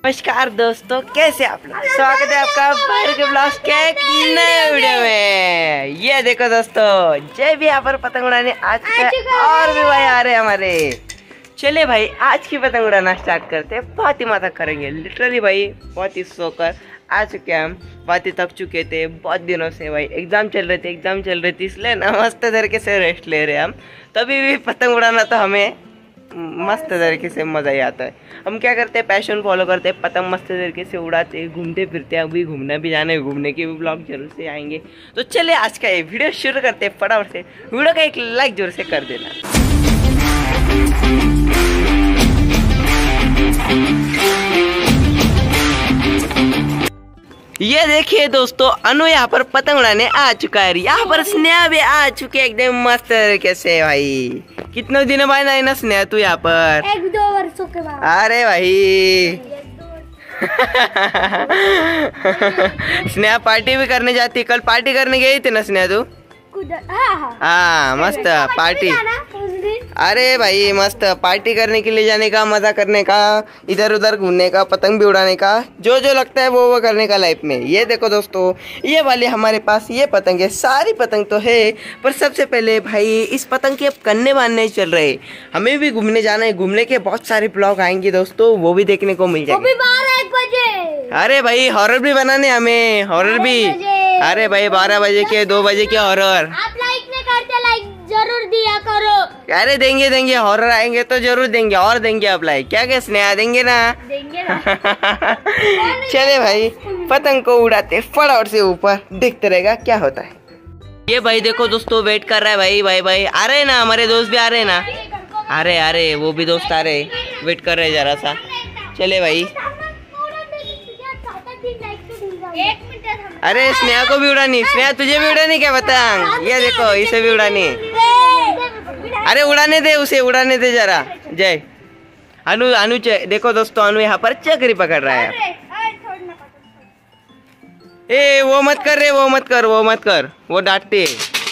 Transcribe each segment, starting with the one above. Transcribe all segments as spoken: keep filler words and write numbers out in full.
नमस्कार दोस्तों, कैसे आप लोग। स्वागत है आपका बाहर के ब्लॉग के एक नए वीडियो में। ये देखो दोस्तों, जय भी यहाँ पर पतंग उड़ाने आ चुका है और भी भाई आ रहे हैं हमारे। चले भाई, आज की पतंग उड़ाना स्टार्ट करते हैं। बहुत ही मजा करेंगे लिटरली भाई, बहुत ही सोकर आ चुके हैं हम। बहुत ही थक चुके थे बहुत दिनों से भाई। एग्जाम चल रहे थे एग्जाम चल रही थी इसलिए ना मस्त तरीके से रेस्ट ले रहे हैं हम। तभी भी पतंग उड़ाना तो हमें मस्त तरीके से मज़ा ही आता है। हम क्या करते हैं, पैशन फॉलो करते हैं, पतंग मस्त तरीके से उड़ाते घूमते फिरते हैं। अभी घूमना भी जाना है, घूमने के भी ब्लॉग जरूर से आएंगे। तो चले आज का ये वीडियो शुरू करते हैं फटाफट से। वीडियो का एक लाइक जोर से कर देना। ये देखिए दोस्तों, अनु यहाँ पर पतंग उड़ाने आ चुका है। यहाँ पर स्नेहा भी आ चुके एकदम मस्त तरीके से भाई। कितने दिनों बाद आई ना स्नेहा तू यहाँ पर? एक दो वर्षों के बाद। अरे भाई स्नेहा पार्टी भी करने जाती। कल पार्टी करने गई थी ना स्नेहा तू? हाँ हाँ मस्त पार्टी। अरे भाई मस्त पार्टी करने के लिए जाने का, मजा करने का, इधर उधर घूमने का, पतंग भी उड़ाने का, जो जो लगता है वो वो करने का लाइफ में। ये देखो दोस्तों, ये वाली हमारे पास ये पतंग है। सारी पतंग तो है, पर सबसे पहले भाई इस पतंग के अब कन्ने बांधने चल रहे। हमें भी घूमने जाना है। घूमने के बहुत सारे ब्लॉग आएंगे दोस्तों, वो भी देखने को मिल जाएंगे। बारह एक बजे। अरे भाई हॉरर भी बनाने हमें, हॉरर भी। अरे भाई बारह बजे के दो बजे के हॉरर। आप लाइक नहीं करते, लाइक जरूर दिया करो। अरे देंगे देंगे, हॉरर आएंगे तो जरूर देंगे और देंगे। आप लाइक क्या क्या स्नेहा देंगे ना? देंगे ना। चले भाई पतंग को उड़ाते फटाफट से ऊपर, देखते रहेगा क्या होता है। ये भाई देखो दोस्तों, वेट कर रहा है भाई। भाई भाई आ रहे ना, हमारे दोस्त भी आ रहे ना। अरे अरे वो भी दोस्त आ रहे, वेट कर रहे जरा सा। चले भाई। अरे स्नेहा को भी उड़ानी। स्नेहा तुझे भी उड़ानी क्या पतंग? ये देखो इसे भी उड़ानी। अरे उड़ाने दे उसे, उड़ाने दे जरा। जय अनु अनु देखो दोस्तों, अनु यहाँ पर चक्री पकड़ रहा है। ए वो मत कर रे, वो मत कर, वो मत कर, वो डांटते।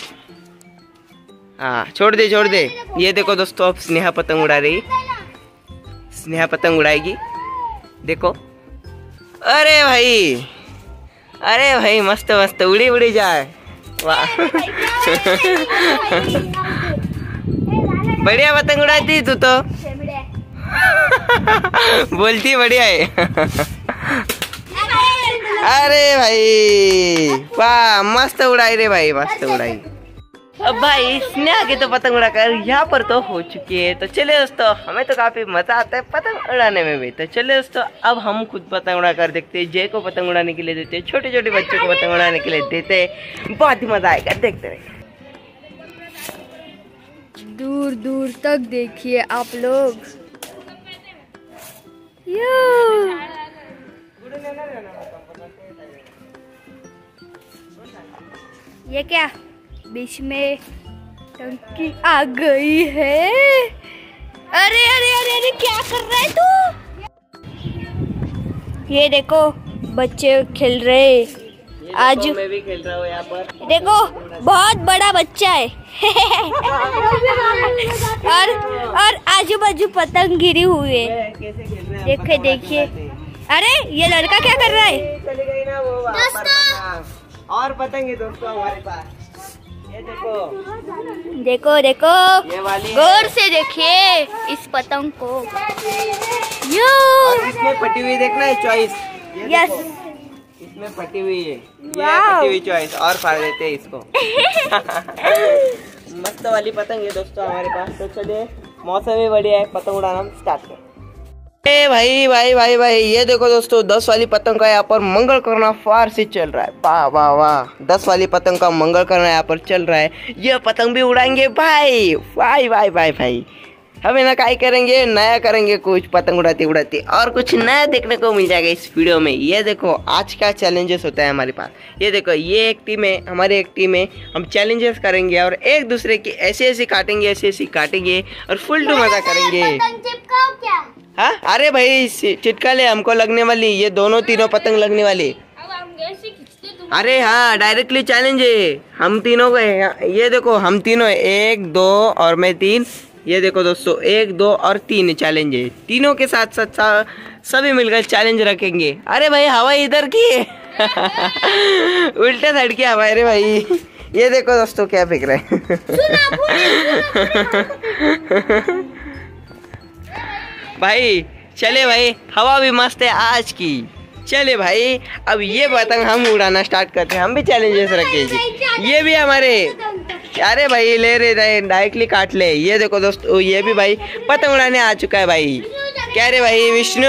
हाँ छोड़ दे छोड़ दे। ये देखो दोस्तों, अब स्नेहा पतंग उड़ा रही। स्नेहा पतंग उड़ाएगी, देखो। अरे भाई अरे भाई मस्त मस्त उड़ी उड़ी जाए। वाह बढ़िया पतंग उड़ाती तू तो। बोलती बढ़िया है। अरे भाई वाह मस्त उड़ाई रे भाई, मस्त उड़ाई। अब भाई स्नेहा के तो पतंग उड़ाकर यहाँ पर तो हो चुकी है। तो चले दोस्तों, हमें तो काफी मजा आता है पतंग उड़ाने में भी। तो चले दोस्तों, अब हम खुद पतंग उड़ाकर देखते हैं। जय को पतंग उड़ाने के लिए देते हैं, छोटे छोटे बच्चों को पतंग उड़ाने के लिए देते हैं। बहुत ही मजा आएगा, देखते रहिए। दूर दूर तक देखिए आप लोग। ये क्या बीच में टंकी आ गई है? अरे अरे अरे अरे क्या कर रहा है तू? ये देखो बच्चे खेल रहे। आज मैं भी खेल रहा हूँ यहाँ पर। देखो बहुत बड़ा बच्चा है। और और आजू बाजू पतंग गिरी हुई है। देखिए देखिए। अरे ये लड़का क्या कर रहा है? चली गई ना वो दोस्तों। और पतंग है दोस्तों हमारे पास। ये देखो देखो देखो, ये वाली गौर से देखिए इस पतंग को। यो और इसमें फटी हुई देखना है चॉइस। यस इसमें फटी हुई है, ये फटी हुई चॉइस। और फाड़ देते हैं इसको। मस्त वाली पतंग है दोस्तों हमारे पास। तो चलिए, मौसम भी बढ़िया है, पतंग उड़ाना स्टार्ट करें। ए भाई भाई भाई भाई ये देखो दोस्तों, दस वाली पतंग का यहाँ पर मंगल करना फार से चल रहा है। वाह वाह वाह, दस वाली पतंग का मंगल करना यहाँ पर चल रहा है। ये पतंग भी उड़ाएंगे भाई। भाई भाई भाई भाई हमें ना काय करेंगे, नया करेंगे कुछ पतंग उड़ाते उड़ाते, और कुछ नया देखने को मिल जाएगा इस वीडियो में। ये देखो आज का चैलेंजेस होता है हमारे पास। ये देखो ये एक टीम है, हमारी एक टीम है। हम चैलेंजेस करेंगे और एक दूसरे की ऐसे ऐसे काटेंगे, ऐसे ऐसे काटेंगे और फुल टू मजा करेंगे। हाँ अरे भाई चिटका ले, हमको लगने वाली ये दोनों तीनों पतंग लगने वाली। अरे हाँ डायरेक्टली चैलेंज है हम तीनों को। ये देखो हम तीनों, एक दो और मैं तीन। ये देखो दोस्तों, एक दो और तीन चैलेंज है। तीनों के साथ साथ सभी मिलकर चैलेंज रखेंगे। अरे भाई हवा इधर की है उल्टे साइड की हवा है रे भाई। ये देखो दोस्तों क्या फेंक रहे हैं भाई चले भाई, हवा भी मस्त है आज की। चले भाई अब ये पतंग हम उड़ाना स्टार्ट करते हैं, हम भी चैलेंजेस रखेंगे। ये भी हमारे, अरे भाई ले रहे डायरेक्टली काट ले। ये देखो दोस्तों ये भी भाई पतंग उड़ाने आ चुका है भाई। क्या रे भाई विष्णु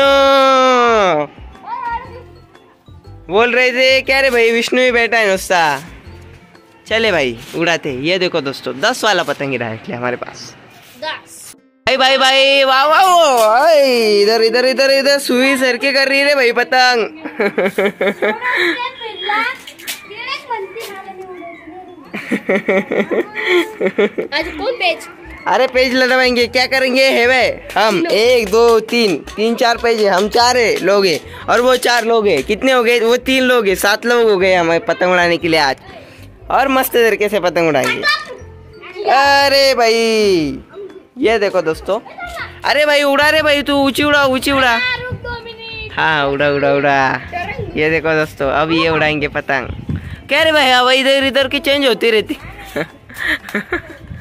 बोल रहे थे, क्या रे भाई विष्णु ही बैठा है नुस्ता। चले भाई उड़ाते। ये देखो दोस्तों दस वाला पतंग डायरेक्टली हमारे पास। भाई भाई भाई वाह वाह, इधर इधर इधर इधर सुई सर के कर रही है भाई पतंग आज कौन पेज? अरे पेज लगाएंगे, क्या करेंगे है वे हम एक दो तीन तीन चार पेज है, हम चार है लोग हैं और वो चार लोग हैं। कितने हो गए? वो तीन लोग हैं, सात लोग हो गए हमें पतंग उड़ाने के लिए आज, और मस्त तरीके से पतंग उड़ाएंगे। अरे भाई ये देखो दोस्तों, अरे भाई उड़ा रे भाई, तू ऊंची उड़ा ऊंची उड़ा। हाँ उड़ा उड़ा उड़ा। ये देखो दोस्तों अब ये उड़ाएंगे पतंग। क्या रे भाई हवा इधर इधर की चेंज होती रहती